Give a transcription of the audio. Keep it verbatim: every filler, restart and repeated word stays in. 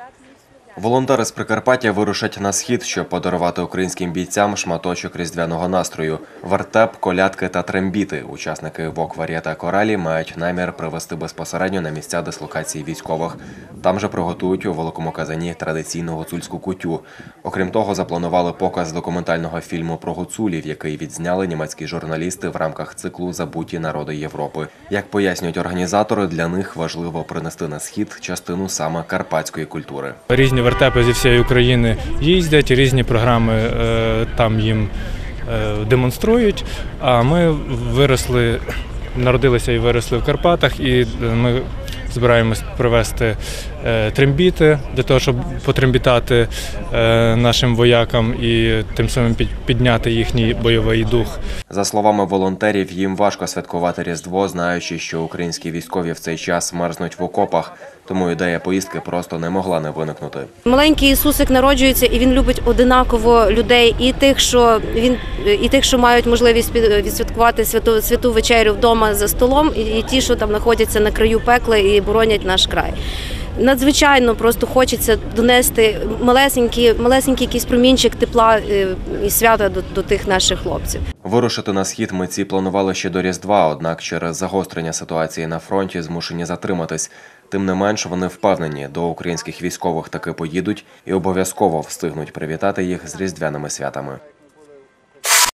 Волонтери з Прикарпаття вирушать на схід, щоб подарувати українським бійцям шматочок різдвяного настрою. Вертеп, колядки та трембіти учасники «Вок Вар'єта Коралі» мають намір привезти безпосередньо на місця дислокації військових. Там же приготують у великому казані традиційну гуцульську кутю. Окрім того, запланували показ документального фільму про гуцулів, який відзняли німецькі журналісти в рамках циклу «Забуті народи Європи». Як пояснюють організатори, для них важливо принести на схід частину саме карпатської культури. Різні вертепи зі всієї України їздять, різні програми там їм демонструють, а ми виросли, народилися і виросли в Карпатах, і ми збираємось привезти трембіти для того, щоб потрембітати нашим воякам і тим самим підняти їхній бойовий дух. За словами волонтерів, їм важко святкувати Різдво, знаючи, що українські військові в цей час мерзнуть в окопах. Тому ідея поїздки просто не могла не виникнути. Маленький Ісусик народжується, і він любить одинаково людей, і тих, що він і тих, що мають можливість відсвяткувати святу святу вечерю вдома за столом, і ті, що там знаходяться на краю пекла і боронять наш край. Надзвичайно просто хочеться донести малесенький, малесенький якийсь промінчик тепла і свята до, до тих наших хлопців. Вирушити на схід митці планували ще до Різдва, однак через загострення ситуації на фронті змушені затриматись. Тим не менш, вони впевнені, до українських військових таки поїдуть і обов'язково встигнуть привітати їх з різдвяними святами.